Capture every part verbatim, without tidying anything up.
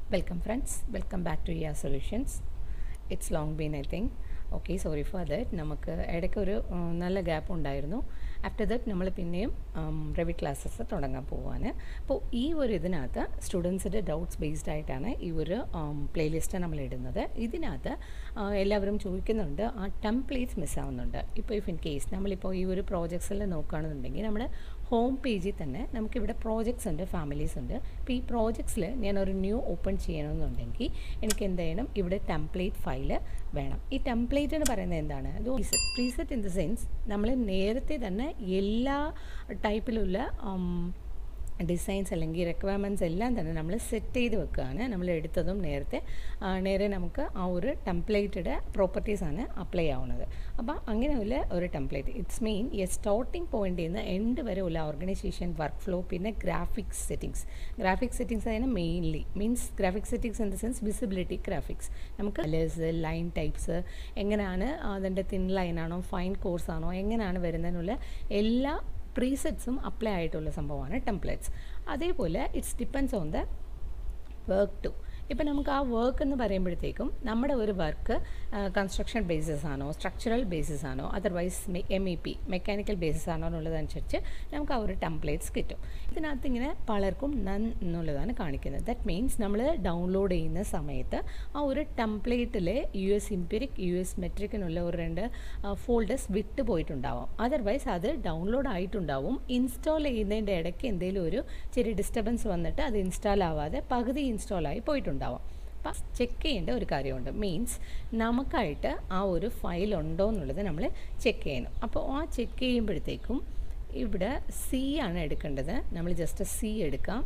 Welcome friends, welcome back to E R Solutions. It's long been I think. Okay, sorry for that. നമുക്ക് ഇടയ്ക്ക് ഒരു നല്ല gap ഉണ്ടായിരുന്നു. After that നമ്മൾ പിന്നെയും റെവിറ്റ് ക്ലാസ്സസ് തുടങ്ങാൻ പോവാണ്. അപ്പോൾ ഈ ഒരു ഇതിനകത്ത് സ്റ്റുഡൻസിൻ്റെ ഡൗട്ട്സ് ബേസ്ഡ് ആയിട്ടാണ് ഈ ഒരു പ്ലേലിസ്റ്റ് നമ്മൾ ഇടുന്നത്. ഇതിനകത്ത് എല്ലാവരും ചോദിക്കുന്നുണ്ട്, ആ ടെംപ്ലേറ്റ്സ് മിസ്സാവുന്നുണ്ട്. ഇപ്പോൾ ഇഫ് ഇൻ കേസ് നമ്മളിപ്പോൾ ഈ ഒരു പ്രോജക്ട്സിൽ നോക്കുകയാണെന്നുണ്ടെങ്കിൽ നമ്മൾ ഹോം പേജിൽ തന്നെ നമുക്കിവിടെ പ്രോജക്ട്സ് ഉണ്ട്, ഫാമിലീസ് ഉണ്ട്. ഇപ്പോൾ ഈ പ്രോജക്ട്സിൽ ഞാനൊരു ന്യൂ ഓപ്പൺ ചെയ്യണമെന്നുണ്ടെങ്കിൽ എനിക്ക് എന്ത് ചെയ്യണം, ഇവിടെ ടെംപ്ലേറ്റ് ഫയൽ വേണം. ഈ ടെംപ്ലേറ്റ് എന്ന് പറയുന്നത് എന്താണ്? അത് preset preset in the sense നമ്മൾ നേരത്തെ തന്നെ എല്ലാ ടൈപ്പിലുള്ള ഡിസൈൻസ് അല്ലെങ്കിൽ റിക്വയർമെൻറ്റ്സ് എല്ലാം തന്നെ നമ്മൾ സെറ്റ് ചെയ്ത് വെക്കുകയാണ്. നമ്മൾ എടുത്തതും നേരത്തെ നേരെ നമുക്ക് ആ ഒരു ടെംപ്ലേറ്റഡ് പ്രോപ്പർട്ടീസാണ് അപ്ലൈ ആവുന്നത്. അപ്പോൾ അങ്ങനെയുള്ള ഒരു ടെംപ്ലേറ്റ് ഇറ്റ്സ് മീൻ ഈ സ്റ്റാർട്ടിംഗ് പോയിൻ്റിൽ നിന്ന് എൻഡ് വരെ ഉള്ള ഓർഗനൈസേഷൻ വർക്ക് ഫ്ലോ, പിന്നെ ഗ്രാഫിക്സ് സെറ്റിങ്സ് ഗ്രാഫിക്സ് സെറ്റിങ്സ് അതിന് mainly means graphics settings in the sense visibility graphics. നമുക്ക് കളേഴ്സ്, ലൈൻ ടൈപ്സ്, എങ്ങനെയാണ് അതിൻ്റെ തിൻ ലൈനാണോ ഫൈൻ കോഴ്സ് ആണോ എങ്ങനെയാണ് വരുന്നതിനുള്ള എല്ലാ പ്രീസെറ്റ്സും അപ്ലൈ ആയിട്ടുള്ള സംഭവമാണ് ടെംപ്ലേറ്റ്സ്. അതേപോലെ it's depends on the work too. ഇപ്പം നമുക്ക് ആ വർക്ക് എന്ന് പറയുമ്പോഴത്തേക്കും നമ്മുടെ ഒരു വർക്ക് കൺസ്ട്രക്ഷൻ ബേസിസ് ആണോ, സ്ട്രക്ചറൽ ബേസിസ് ആണോ, otherwise M E P mechanical basis ആണോ എന്നുള്ളതനുസരിച്ച് നമുക്ക് ആ ഒരു ടെംപ്ലേറ്റ്സ് കിട്ടും. ഇതിനകത്ത് ഇങ്ങനെ പലർക്കും നൺ എന്നുള്ളതാണ് കാണിക്കുന്നത്. ദാറ്റ് മീൻസ് നമ്മൾ ഡൗൺലോഡ് ചെയ്യുന്ന സമയത്ത് ആ ഒരു ടെംപ്ലേറ്റിലെ U S imperic, U S metric എന്നുള്ള ഒരു രണ്ട് ഫോൾഡേഴ്സ് വിട്ട് പോയിട്ടുണ്ടാവും. അതർവൈസ് അത് ഡൗൺലോഡ് ആയിട്ടുണ്ടാവും. ഇൻസ്റ്റാൾ ചെയ്യുന്നതിൻ്റെ ഇടയ്ക്ക് എന്തെങ്കിലും ഒരു ചെറിയ ഡിസ്റ്റർബൻസ് വന്നിട്ട് അത് ഇൻസ്റ്റാൾ ആവാതെ പകുതി ഇൻസ്റ്റാളായി പോയിട്ടുണ്ടാവും. അപ്പം ചെക്ക് ചെയ്യേണ്ട ഒരു കാര്യമുണ്ട്. മീൻസ് നമുക്കായിട്ട് ആ ഒരു ഫയൽ ഉണ്ടോ എന്നുള്ളത് നമ്മൾ ചെക്ക് ചെയ്യണം. അപ്പോൾ ആ ചെക്ക് ചെയ്യുമ്പോഴത്തേക്കും ഇവിടെ സി ആണ് എടുക്കേണ്ടത്. നമ്മൾ ജസ്റ്റ് സി എടുക്കാം.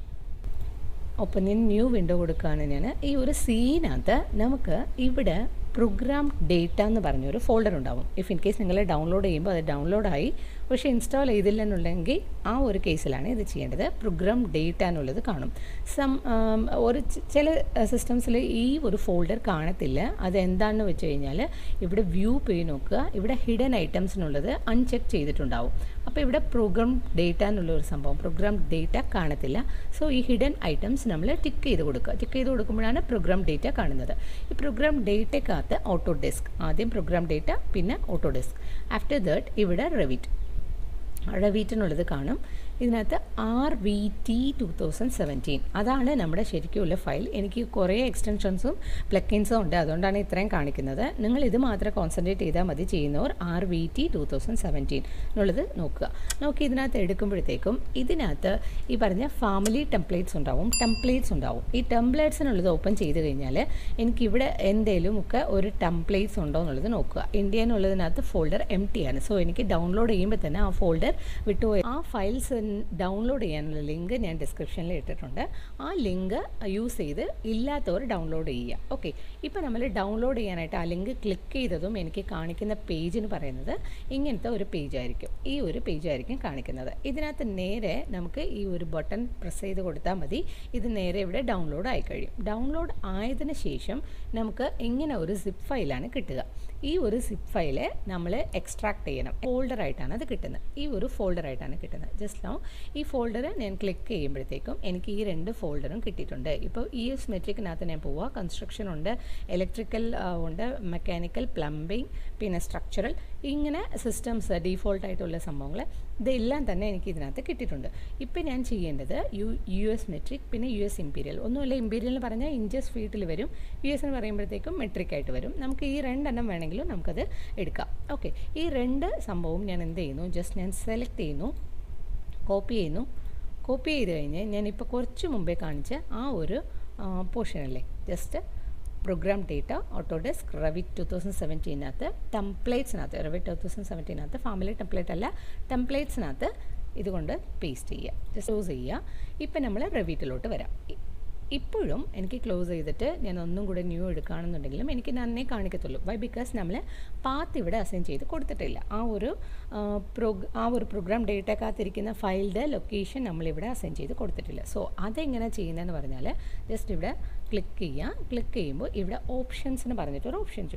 ഓപ്പൺ ഇൻ ന്യൂ വിൻഡോ കൊടുക്കുകയാണ് ഞാൻ. ഈ ഒരു സീനകത്ത് നമുക്ക് ഇവിടെ പ്രോഗ്രാം ഡേറ്റ എന്ന് പറഞ്ഞൊരു ഫോൾഡർ ഉണ്ടാവും. ഇഫ് ഇൻ കേസ് നിങ്ങൾ ഡൗൺലോഡ് ചെയ്യുമ്പോൾ അത് ഡൗൺലോഡായി പക്ഷേ ഇൻസ്റ്റാൾ ചെയ്തില്ലെന്നുണ്ടെങ്കിൽ ആ ഒരു കേസിലാണ് ഇത് ചെയ്യേണ്ടത്. പ്രോഗ്രാം ഡേറ്റ എന്നുള്ളത് കാണും. സം ഒരു ചില സിസ്റ്റംസിൽ ഈ ഒരു ഫോൾഡർ കാണത്തില്ല. അതെന്താണെന്ന് വെച്ച് കഴിഞ്ഞാൽ ഇവിടെ വ്യൂ പോയി നോക്കുക, ഇവിടെ ഹിഡൻ ഐറ്റംസിനുള്ളത് അൺചെക്ക് ചെയ്തിട്ടുണ്ടാവും. അപ്പോൾ ഇവിടെ പ്രോഗ്രാം ഡേറ്റ എന്നുള്ള ഒരു സംഭവം, പ്രോഗ്രാം ഡേറ്റ കാണത്തില്ല. സോ ഈ ഹിഡൻ ഐറ്റംസ് നമ്മൾ ടിക്ക് ചെയ്ത് കൊടുക്കുക. ടിക്ക് ചെയ്ത് കൊടുക്കുമ്പോഴാണ് പ്രോഗ്രാം ഡേറ്റ കാണുന്നത്. ഈ പ്രോഗ്രാം ഡേറ്റയ്ക്കകത്ത് ഓട്ടോ ഡെസ്ക്, ആദ്യം പ്രോഗ്രാം ഡേറ്റ പിന്നെ ഓട്ടോ ഡെസ്ക്. ആഫ്റ്റർ ദാറ്റ് ഇവിടെ റെവിറ്റ് റെവിറ്റ് എന്നുള്ളത് കാണും. ഇതിനകത്ത് R V T two thousand seventeen അതാണ് നമ്മുടെ ശരിക്കുള്ള ഫയൽ. എനിക്ക് കുറേ എക്സ്റ്റൻഷൻസും പ്ലഗിൻസും ഉണ്ട്, അതുകൊണ്ടാണ് ഇത്രയും കാണിക്കുന്നത്. നിങ്ങൾ ഇത് മാത്രം കോൺസെൻട്രേറ്റ് ചെയ്താൽ മതി ചെയ്യുന്നവർ. R V T two thousand seventeen എന്നുള്ളത് നോക്കുക. നോക്കി ഇതിനകത്ത് എടുക്കുമ്പോഴത്തേക്കും ഇതിനകത്ത് ഈ പറഞ്ഞ ഫാമിലി ടെംപ്ലേറ്റ്സ് ഉണ്ടാവും, ടെംപ്ലേറ്റ്സ് ഉണ്ടാവും. ഈ ടെംപ്ലേറ്റ്സിനുള്ളത് ഓപ്പൺ ചെയ്ത് കഴിഞ്ഞാൽ എനിക്കിവിടെ എന്തെങ്കിലും ഒക്കെ ഒരു ടെംപ്ലേറ്റ്സ് ഉണ്ടോ എന്നുള്ളത് നോക്കുക. ഇന്ത്യ എന്നുള്ളതിനകത്ത് ഫോൾഡർ എം ടി ആണ്. സോ എനിക്ക് ഡൗൺലോഡ് ചെയ്യുമ്പോൾ തന്നെ ആ ഫോൾഡർ വിട്ടുപോയി. ആ ഫയൽസ് ഡൗൺലോഡ് ചെയ്യാനുള്ള ലിങ്ക് ഞാൻ ഡിസ്ക്രിപ്ഷനിൽ ഇട്ടിട്ടുണ്ട്. ആ ലിങ്ക് യൂസ് ചെയ്ത് ഇല്ലാത്തവർ ഡൗൺലോഡ് ചെയ്യുക. ഓക്കെ, ഇപ്പോൾ നമ്മൾ ഡൗൺലോഡ് ചെയ്യാനായിട്ട് ആ ലിങ്ക് ക്ലിക്ക് ചെയ്തതും എനിക്ക് കാണിക്കുന്ന പേജിന് പറയുന്നത് ഇങ്ങനത്തെ ഒരു പേജായിരിക്കും. ഈ ഒരു പേജായിരിക്കും കാണിക്കുന്നത്. ഇതിനകത്ത് നേരെ നമുക്ക് ഈ ഒരു ബട്ടൺ പ്രസ് ചെയ്ത് കൊടുത്താൽ മതി. ഇത് നേരെ ഇവിടെ ഡൗൺലോഡ് ആയി കഴിയും. ഡൗൺലോഡ് ആയതിനു ശേഷം നമുക്ക് ഇങ്ങനെ ഒരു സിപ്പ് ഫയലാണ് കിട്ടുക. ഈ ഒരു സിപ്പ് ഫയല് നമ്മൾ എക്സ്ട്രാക്ട് ചെയ്യണം. ഫോൾഡറായിട്ടാണ് അത് കിട്ടുന്നത്. ഈ ഒരു ഫോൾഡറായിട്ടാണ് കിട്ടുന്നത്. ജസ്റ്റ് നൗ ഈ ഫോൾഡർ ഞാൻ ക്ലിക്ക് ചെയ്യുമ്പോഴത്തേക്കും എനിക്ക് ഈ രണ്ട് ഫോൾഡറും കിട്ടിയിട്ടുണ്ട്. ഇപ്പോൾ ഈ എസ് മെട്രിക്കിനകത്ത് ഞാൻ പോവുക. കൺസ്ട്രക്ഷൻ ഉണ്ട്, ഇലക്ട്രിക്കൽ ഉണ്ട്, മെക്കാനിക്കൽ, പ്ലംബിംഗ്, പിന്നെ സ്ട്രക്ചറൽ, ഇങ്ങനെ സിസ്റ്റംസ് ഡീഫോൾട്ടായിട്ടുള്ള സംഭവങ്ങൾ ഇതെല്ലാം തന്നെ എനിക്ക് ഇതിനകത്ത് കിട്ടിയിട്ടുണ്ട്. ഇപ്പം ഞാൻ ചെയ്യേണ്ടത് യു യു എസ് മെട്രിക് പിന്നെ യു എസ് ഇമ്പീരിയൽ. ഒന്നുമില്ല, ഇമ്പീരിയൽ എന്ന് പറഞ്ഞാൽ ഇഞ്ചസ് ഫീറ്റിൽ വരും, യു എസ് എന്ന് പറയുമ്പോഴത്തേക്കും മെട്രിക് ആയിട്ട് വരും. നമുക്ക് ഈ രണ്ടെണ്ണം വേണമെങ്കിലും നമുക്കത് എടുക്കാം. ഓക്കെ, ഈ രണ്ട് സംഭവവും ഞാൻ എന്ത് ചെയ്യുന്നു, ജസ്റ്റ് ഞാൻ സെലക്ട് ചെയ്യുന്നു, കോപ്പി ചെയ്യുന്നു. കോപ്പി ചെയ്ത് കഴിഞ്ഞ് ഞാനിപ്പോൾ കുറച്ച് മുമ്പേ കാണിച്ച ആ ഒരു പോർഷനല്ലേ, just program data, Autodesk, Revit two thousand സെവൻറ്റീനകത്ത് ടെംപ്ലേറ്റ്സിനകത്ത്, റെവിറ്റ് ടു തൗസൻഡ് സെവൻറ്റീനകത്ത് ഫാമിലി ടെംപ്ലേറ്റ് അല്ല, ടെംപ്ലേറ്റ്സിനകത്ത് ഇതുകൊണ്ട് പേസ്റ്റ് ചെയ്യുക, ജസ്റ്റ് ക്ലോസ് ചെയ്യുക. ഇപ്പം നമ്മൾ റെവിറ്റിലോട്ട് വരാം. ഇപ്പോഴും എനിക്ക് ക്ലോസ് ചെയ്തിട്ട് ഞാൻ ഒന്നും കൂടെ ന്യൂ എടുക്കുകയാണെന്നുണ്ടെങ്കിലും എനിക്ക് നന്നേ കാണിക്കത്തുള്ളൂ. വൈ? ബിക്കോസ് നമ്മൾ പാത്ത് ഇവിടെ അസൈൻ ചെയ്ത് കൊടുത്തിട്ടില്ല. ആ ഒരു പ്രോഗ് ആ ഒരു പ്രോഗ്രാം ഡേറ്റക്കകത്തിരിക്കുന്ന ഫയലിൻ്റെ ലൊക്കേഷൻ നമ്മളിവിടെ അസൈൻ ചെയ്ത് കൊടുത്തിട്ടില്ല. സോ അതെങ്ങനെ ചെയ്യുന്നതെന്ന് പറഞ്ഞാൽ ജസ്റ്റ് ഇവിടെ ക്ലിക്ക് ചെയ്യുക. ക്ലിക്ക് ചെയ്യുമ്പോൾ ഇവിടെ ഓപ്ഷൻസ് എന്ന് പറഞ്ഞിട്ടൊരു ഓപ്ഷൻ ചോദിക്കും.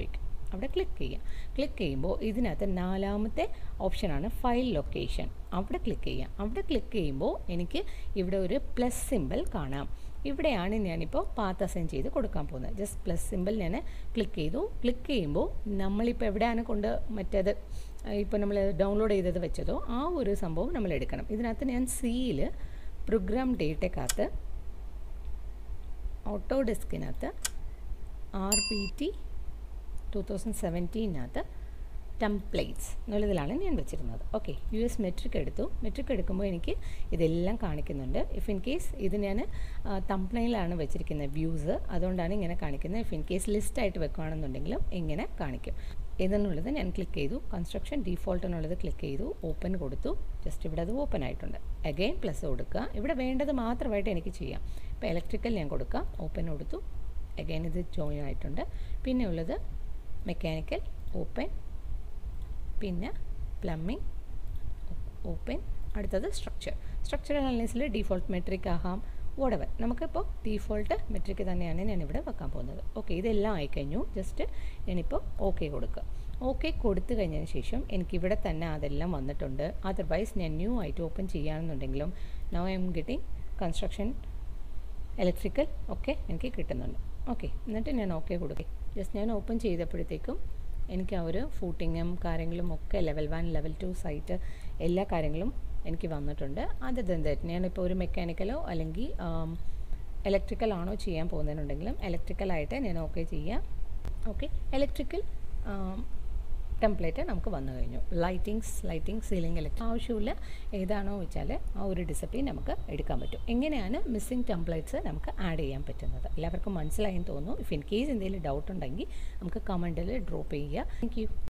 അവിടെ ക്ലിക്ക് ചെയ്യാം. ക്ലിക്ക് ചെയ്യുമ്പോൾ ഇതിനകത്ത് നാലാമത്തെ ഓപ്ഷനാണ് ഫയൽ ലൊക്കേഷൻ. അവിടെ ക്ലിക്ക് ചെയ്യാം. അവിടെ ക്ലിക്ക് ചെയ്യുമ്പോൾ എനിക്ക് ഇവിടെ ഒരു പ്ലസ് സിമ്പിൾ കാണാം. ഇവിടെയാണ് ഞാനിപ്പോൾ പാത്ത് അസൈൻ ചെയ്ത് കൊടുക്കാൻ പോകുന്നത്. ജസ്റ്റ് പ്ലസ് സിമ്പിൾ ഞാൻ ക്ലിക്ക് ചെയ്തു. ക്ലിക്ക് ചെയ്യുമ്പോൾ നമ്മളിപ്പോൾ എവിടെയാണ് കൊണ്ട് മറ്റേത് ഇപ്പോൾ നമ്മൾ ഡൗൺലോഡ് ചെയ്തത് വെച്ചതോ ആ ഒരു സംഭവം നമ്മൾ എടുക്കണം. ഇതിനകത്ത് ഞാൻ സിയിൽ പ്രോഗ്രാം ഡേറ്റക്കകത്ത് ഓട്ടോ ഡെസ്കിനകത്ത് R P T two thousand സെവൻറ്റീനകത്ത് ടെംപ്ലേറ്റ്സ് എന്നുള്ളതിലാണ് ഞാൻ വെച്ചിരുന്നത്. ഓക്കെ, യു എസ് മെട്രിക് എടുത്തു. മെട്രിക് എടുക്കുമ്പോൾ എനിക്ക് ഇതെല്ലാം കാണിക്കുന്നുണ്ട്. ഇഫ് ഇൻ കേസ് ഇത് ഞാൻ തംബ്നെയിലാണ് വെച്ചിരിക്കുന്നത് വ്യൂസ്, അതുകൊണ്ടാണ് ഇങ്ങനെ കാണിക്കുന്നത്. ഇഫ് ഇൻ കേസ് ലിസ്റ്റായിട്ട് വെക്കുകയാണെന്നുണ്ടെങ്കിലും ഇങ്ങനെ കാണിക്കും. ഇതെന്നുള്ളത് ഞാൻ ക്ലിക്ക് ചെയ്തു. കൺസ്ട്രക്ഷൻ ഡീഫോൾട്ട് എന്നുള്ളത് ക്ലിക്ക് ചെയ്തു. ഓപ്പൺ കൊടുത്തു. ജസ്റ്റ് ഇവിടെ അത് ഓപ്പൺ ആയിട്ടുണ്ട്. അഗെയിൻ പ്ലസ് കൊടുക്കുക. ഇവിടെ വേണ്ടത് മാത്രമായിട്ട് എനിക്ക് ചെയ്യാം. ഇപ്പോൾ ഇലക്ട്രിക്കൽ ഞാൻ കൊടുക്കാം. ഓപ്പൺ കൊടുത്തു. അഗെയിൻ ഇത് ജോയിൻ ആയിട്ടുണ്ട്. പിന്നെ ഉള്ളത് മെക്കാനിക്കൽ ഓപ്പൺ, പിന്നെ പ്ലംബിംഗ് ഓപ്പൺ, അടുത്തത് സ്ട്രക്ചർ. സ്ട്രക്ചറൽ അനാലിസിസിൽ ഡീഫോൾട്ട് മെട്രിക് ആകാം, വോടെവർ. നമുക്കിപ്പോൾ ഡീഫോൾട്ട് മെട്രിക് തന്നെയാണ് ഞാനിവിടെ വെക്കാൻ പോകുന്നത്. ഓക്കെ, ഇതെല്ലാം ആയിക്കഴിഞ്ഞു. ജസ്റ്റ് ഞാനിപ്പോൾ ഓക്കെ കൊടുക്കുക. ഓക്കെ കൊടുത്തു കഴിഞ്ഞതിന് ശേഷം എനിക്കിവിടെ തന്നെ അതെല്ലാം വന്നിട്ടുണ്ട്. അതർവൈസ് ഞാൻ ന്യൂ ആയിട്ട് ഓപ്പൺ ചെയ്യുകയാണെന്നുണ്ടെങ്കിലും now I'm getting construction electrical ഒക്കെ എനിക്ക് കിട്ടുന്നുണ്ട്. ഓക്കെ, എന്നിട്ട് ഞാൻ ഓക്കെ കൊടുക്കുക. ജസ്റ്റ് ഞാൻ ഓപ്പൺ ചെയ്തപ്പോഴത്തേക്കും എനിക്ക് ആ ഒരു ഫൂട്ടിങ്ങും കാര്യങ്ങളും ഒക്കെ level one level two site എല്ലാ കാര്യങ്ങളും എനിക്ക് വന്നിട്ടുണ്ട്. അത് എന്തായിട്ട് ഞാനിപ്പോൾ ഒരു മെക്കാനിക്കലോ അല്ലെങ്കിൽ ഇലക്ട്രിക്കൽ ആണോ ചെയ്യാൻ പോകുന്നതിനുണ്ടെങ്കിലും ഇലക്ട്രിക്കലായിട്ട് ഞാൻ ഓക്കെ ചെയ്യാം. ഓക്കെ, ഇലക്ട്രിക്കൽ ടെംപ്ലേറ്റ് നമുക്ക് വന്നു കഴിഞ്ഞു. ലൈറ്റിങ്സ് ലൈറ്റിംഗ് സീലിംഗ് ഇലക്ട്രിക് ആവശ്യമില്ല. ഏതാണോ വെച്ചാൽ ആ ഒരു ഡിസിപ്ലിൻ നമുക്ക് എടുക്കാൻ പറ്റും. എങ്ങനെയാണ് മിസ്സിംഗ് ടെംപ്ലേറ്റ്സ് നമുക്ക് ആഡ് ചെയ്യാൻ പറ്റുന്നത് എല്ലാവർക്കും മനസ്സിലായെന്ന് തോന്നുന്നു. ഇഫ് ഇൻ കേസ് എന്തെങ്കിലും ഡൗട്ട് ഉണ്ടെങ്കിൽ നമുക്ക് കമൻറ്റിൽ ഡ്രോപ്പ് ചെയ്യുക. Thank U.